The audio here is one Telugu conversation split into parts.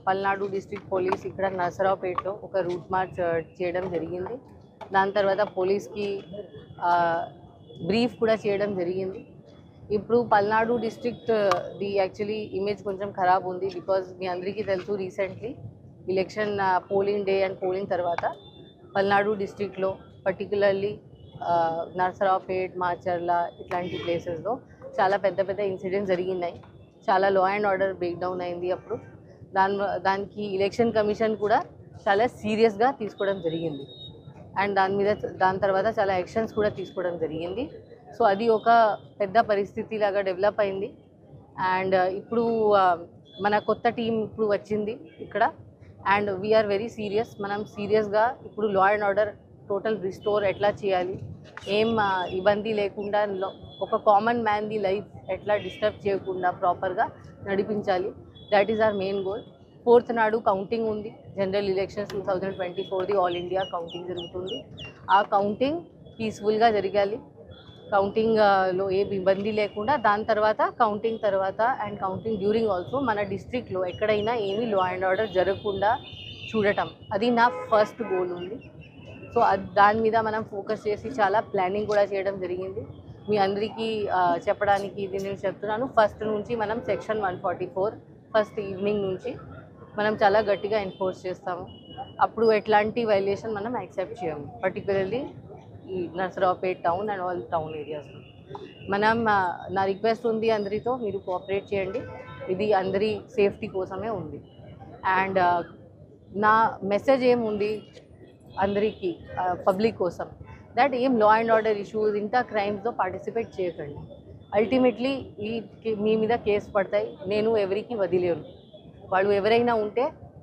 పల్నాడు డిస్ట్రిక్ట్ పోలీస్ ఇక్కడ నరసరావుపేటలో ఒక రూట్ మార్చ్ చేయడం జరిగింది. దాని తర్వాత పోలీస్కి బ్రీఫ్ కూడా చేయడం జరిగింది. ఇప్పుడు Palnadu district the actually image కొంచెం ఖరాబ్ ఉంది. బికాజ్ మీ అందరికీ తెలుసు recently election polling day and polling తర్వాత పల్నాడు డిస్ట్రిక్ట్లో పర్టికులర్లీ నరసరావుపేట్, మాచర్ల ఇట్లాంటి ప్లేసెస్లో చాలా పెద్ద పెద్ద ఇన్సిడెంట్స్ జరిగినాయి. చాలా law and order break down అయింది. అప్పుడు దానికి ఎలక్షన్ కమిషన్ కూడా చాలా సీరియస్గా తీసుకోవడం జరిగింది. అండ్ దాని తర్వాత చాలా యాక్షన్స్ కూడా తీసుకోవడం జరిగింది. సో అది ఒక పెద్ద పరిస్థితి లాగా డెవలప్ అయింది. అండ్ ఇప్పుడు మన కొత్త టీం ఇప్పుడు వచ్చింది ఇక్కడ. And we're very serious. మనం సీరియస్గా ఇప్పుడు law and order total restore ఎట్లా చేయాలి, ఏం ఇబ్బంది లేకుండా ఒక కామన్ మ్యాన్ది లైఫ్ ఎట్లా డిస్టర్బ్ చేయకుండా ప్రాపర్గా నడిపించాలి. That is our main goal. 4th నాడు కౌంటింగ్ ఉంది. జనరల్ ఎలక్షన్స్ 2024ది ఆల్ ఇండియా కౌంటింగ్ జరుగుతుంది. ఆ కౌంటింగ్ పీస్ఫుల్గా జరగాలి. కౌంటింగ్లో ఏ ఇబ్బంది లేకుండా దాని తర్వాత కౌంటింగ్ తర్వాత అండ్ కౌంటింగ్ డ్యూరింగ్ ఆల్సో మన డిస్ట్రిక్ట్లో ఎక్కడైనా ఏమీ లా అండ్ ఆర్డర్ జరగకుండా చూడటం, అది నా ఫస్ట్ గోల్ ఉంది. సో దాని మీద మనం ఫోకస్ చేసి చాలా ప్లానింగ్ కూడా చేయడం జరిగింది. మీ అందరికీ చెప్పడానికి ఇది నేను చెప్తున్నాను. ఫస్ట్ నుంచి మనం సెక్షన్ 144 ఫస్ట్ ఈవినింగ్ నుంచి మనం చాలా గట్టిగా ఎన్ఫోర్స్ చేస్తాము. అప్పుడు ఎట్లాంటి వైలేషన్ మనం యాక్సెప్ట్ చేయము. పర్టికులర్లీ ఈ Narasaraopet town and all town ఏరియాస్లో మనం నా రిక్వెస్ట్ ఉంది అందరితో, మీరు కోఆపరేట్ చేయండి. ఇది అందరి సేఫ్టీ కోసమే ఉంది. అండ్ నా మెసేజ్ ఏముంది అందరికీ, పబ్లిక్ కోసం, దట్ ఏం లా అండ్ ఆర్డర్ ఇష్యూస్ ఇంత క్రైమ్స్లో పార్టిసిపేట్ చేయకండి. అల్టిమేట్లీ మీ మీద కేసు పడతాయి. నేను ఎవరికి వదిలేను. వాళ్ళు ఎవరైనా ఉంటే,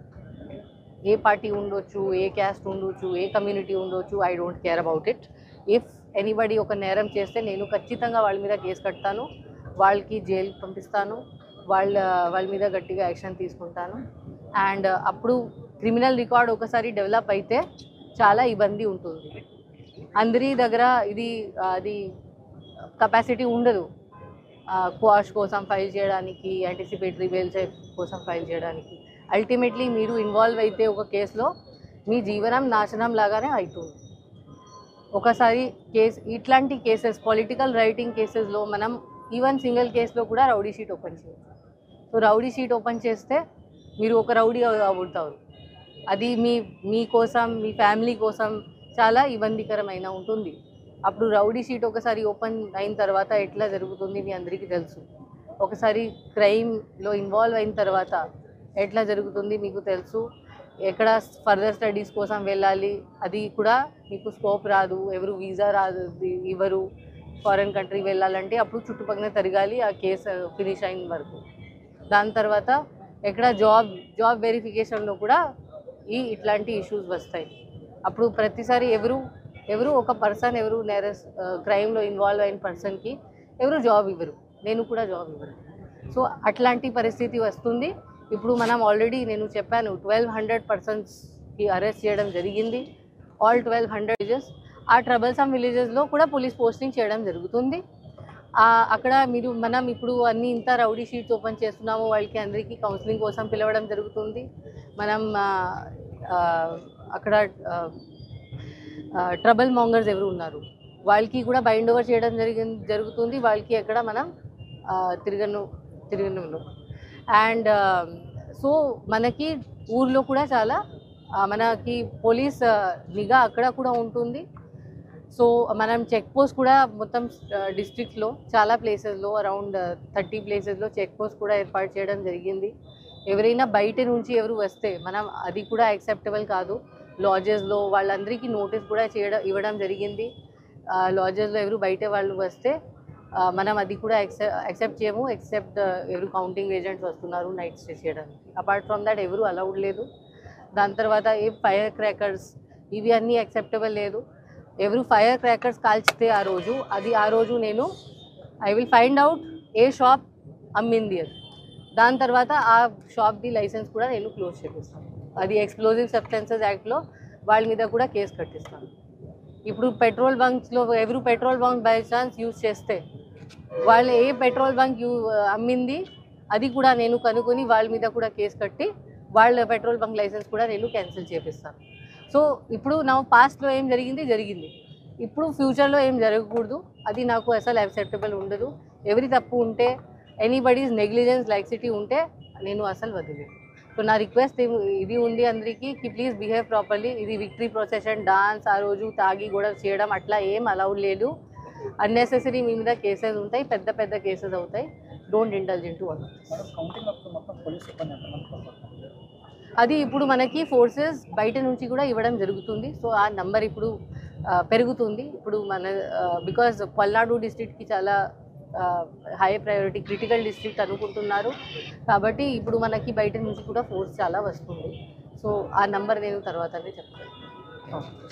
ఏ పార్టీ ఉండొచ్చు, ఏ క్యాస్ట్ ఉండొచ్చు, ఏ కమ్యూనిటీ ఉండొచ్చు, I don't care about it. If anybody ఒక నేరం చేస్తే నేను ఖచ్చితంగా వాళ్ళ మీద కేసు కడతాను, వాళ్ళకి జైలుకి పంపిస్తాను, వాళ్ళ మీద గట్టిగా యాక్షన్ తీసుకుంటాను. అండ్ అప్పుడు క్రిమినల్ రికార్డ్ ఒకసారి డెవలప్ అయితే చాలా ఇబ్బంది ఉంటుంది. అందరి దగ్గర అది కెపాసిటీ ఉండదు క్వాష్ కోసం ఫైల్ చేయడానికి, యాంటిసిపేటరీ బెయిల్ కోసం ఫైల్ చేయడానికి. అల్టిమేట్లీ మీరు ఇన్వాల్వ్ అయితే ఒక కేసులో మీ జీవనం నాశనం లాగానే అవుతుంది. ఒకసారి ఇట్లాంటి కేసెస్, పొలిటికల్ రైటింగ్ కేసెస్లో మనం ఈవెన్ సింగిల్ కేసులో కూడా రౌడీ షీట్ ఓపెన్ చేయొచ్చు. సో రౌడీ షీట్ ఓపెన్ చేస్తే మీరు ఒక రౌడీ అవుతారు. అది మీ కోసం, మీ ఫ్యామిలీ కోసం చాలా ఇబ్బందికరమైన ఉంటుంది. అప్పుడు రౌడీ షీట్ ఒకసారి ఓపెన్ అయిన తర్వాత ఎట్లా జరుగుతుంది మీ అందరికీ తెలుసు. ఒకసారి క్రైమ్లో ఇన్వాల్వ్ అయిన తర్వాత ఎట్లా జరుగుతుంది మీకు తెలుసు. ఎక్కడ ఫర్దర్ స్టడీస్ కోసం వెళ్ళాలి, అది కూడా మీకు స్కోప్ రాదు, ఎవరు వీసా రాదు, ఇవ్వరు. ఫారెన్ కంట్రీ వెళ్ళాలంటే అప్పుడు చుట్టుపక్కల తిరగాలి ఆ కేసు ఫినిష్ అయిన వరకు. దాని తర్వాత ఎక్కడ జాబ్ వెరిఫికేషన్లో కూడా ఇట్లాంటి ఇష్యూస్ వస్తాయి. అప్పుడు ప్రతిసారి ఎవరు ఒక పర్సన్ ఎవరు క్రైమ్లో ఇన్వాల్వ్ అయిన పర్సన్కి ఎవరు జాబ్ ఇవ్వరు, నేను కూడా జాబ్ ఇవ్వరు. సో అట్లాంటి పరిస్థితి వస్తుంది. ఇప్పుడు మనం ఆల్రెడీ నేను చెప్పాను 1200 పర్సన్స్కి అరెస్ట్ చేయడం జరిగింది. All 1200 villages. ఆ ట్రబల్సమ్ విలేజెస్లో కూడా పోలీస్ పోస్టింగ్ చేయడం జరుగుతుంది. అక్కడ మనం ఇప్పుడు అన్ని ఇంత రౌడీ షీట్స్ ఓపెన్ చేస్తున్నాము. వాళ్ళకి అందరికీ కౌన్సిలింగ్ కోసం పిలవడం జరుగుతుంది. మనం అక్కడ ట్రబుల్ మాంగర్స్ ఎవరు ఉన్నారు వాళ్ళకి కూడా బైండ్ ఓవర్ చేయడం జరుగుతుంది. వాళ్ళకి ఎక్కడ మనం తిరగను. అండ్ సో మనకి ఊర్లో కూడా చాలా మనకి పోలీస్ నిఘా అక్కడ కూడా ఉంటుంది. సో మనం చెక్ పోస్ట్ కూడా మొత్తం డిస్ట్రిక్ట్లో చాలా ప్లేసెస్లో అరౌండ్ 30 ప్లేసెస్లో చెక్ పోస్ట్ కూడా ఏర్పాటు చేయడం జరిగింది. ఎవరైనా బయట నుంచి ఎవరు వస్తే మనం అది కూడా యాక్సెప్టబుల్ కాదు. లాడ్జెస్లో వాళ్ళందరికీ నోటీస్ కూడా ఇవ్వడం జరిగింది. లాడ్జెస్లో ఎవరు బయట వాళ్ళు వస్తే మనం అది కూడా యాక్సెప్ట్ చేయము. ఎక్సెప్ట్ ఎవరు కౌంటింగ్ ఏజెంట్స్ వస్తున్నారు నైట్ స్టే చేయడానికి. అపార్ట్ ఫ్రమ్ దట్ ఎవరు అలౌడ్ లేదు. దాని తర్వాత ఏ ఫైర్ క్రాకర్స్ ఇవి అన్నీ యాక్సెప్టబుల్ లేదు. ఎవరు ఫైర్ క్రాకర్స్ కాల్చితే ఆ రోజు నేను ఐ విల్ ఫైండ్ అవుట్ ఏ షాప్ అమ్మింది అది. దాని తర్వాత ఆ షాప్ది లైసెన్స్ కూడా నేను క్లోజ్ చేపిస్తాను. అది ఎక్స్ప్లోజివ్ సబ్స్టెన్సెస్ యాక్ట్లో వాళ్ళ మీద కూడా కేసు కట్టిస్తాను. ఇప్పుడు పెట్రోల్ బంక్స్లో ఎవరు petrol bunk by chance use చేస్తే వాళ్ళు ఏ పెట్రోల్ బంక్ అమ్మింది అది కూడా నేను కనుక్కొని వాళ్ళ మీద కూడా కేసు కట్టి వాళ్ళ పెట్రోల్ బంక్ లైసెన్స్ కూడా నేను క్యాన్సిల్ చేపిస్తాను. సో ఇప్పుడు నా పాస్ట్లో ఏం జరిగింది, ఇప్పుడు ఫ్యూచర్లో ఏం జరగకూడదు. అది నాకు అసలు యాక్సెప్టబుల్ ఉండదు. ఎవరి తప్పు ఉంటే, ఎనీబడీస్ నెగ్లిజెన్స్ లైక్సిటీ ఉంటే నేను అసలు వదిలేదు. సో నా రిక్వెస్ట్ ఇది ఉంది అందరికీ కి ప్లీజ్ బిహేవ్ ప్రాపర్లీ. ఇది విక్టరీ ప్రొసెషన్ డాన్స్ ఆ రోజు తాగి గొడవ చేయడం అట్లా ఏం అలౌడ్ లేదు. అన్నెసెసరీ మీ మీద కేసెస్ ఉంటాయి, పెద్ద పెద్ద కేసెస్ అవుతాయి. Don't indulge in to other. అది ఇప్పుడు మనకి ఫోర్సెస్ బయట నుంచి కూడా ఇవ్వడం జరుగుతుంది. సో ఆ నంబర్ ఇప్పుడు పెరుగుతుంది. ఇప్పుడు మన బికాజ్ పల్నాడు డిస్ట్రిక్ట్కి చాలా హై ప్రయారిటీ క్రిటికల్ డిస్ట్రిక్ట్ అనుకుంటున్నారు. కాబట్టి ఇప్పుడు మనకి బయట నుంచి కూడా ఫోర్స్ చాలా వస్తుంది. సో ఆ నంబర్ నేను తర్వాతనే చెప్తాను.